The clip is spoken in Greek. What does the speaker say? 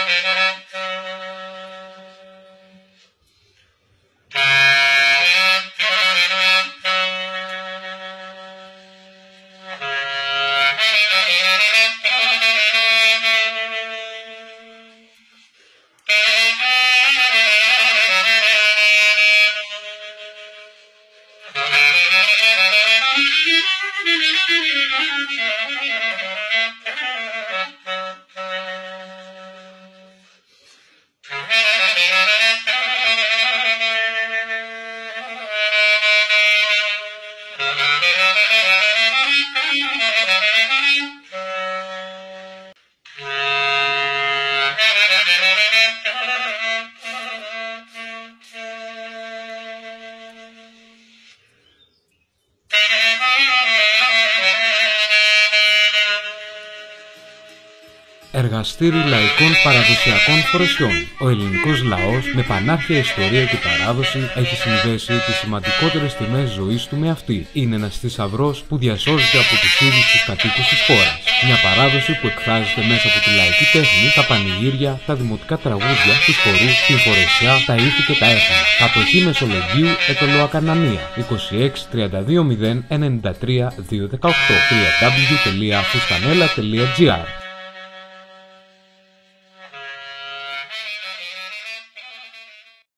Εργαστήρι λαϊκών παραδοσιακών φορεσιών. Ο ελληνικός λαός με πανάρχια ιστορία και παράδοση έχει συνδέσει τις σημαντικότερες στιγμές ζωής του με αυτή. Είναι ένας θησαυρός που διασώζεται από τους ίδιους τους κατοίκους της χώρας. Μια παράδοση που εκφράζεται μέσα από τη λαϊκή τέχνη, τα πανηγύρια, τα δημοτικά τραγούδια, τους χορούς, την φορεσιά, τα ήθη και τα έθιμα. Κατοχή Μεσολογγίου Ετωλοακανανία 26 32 0 93 218 www.fustanella.gr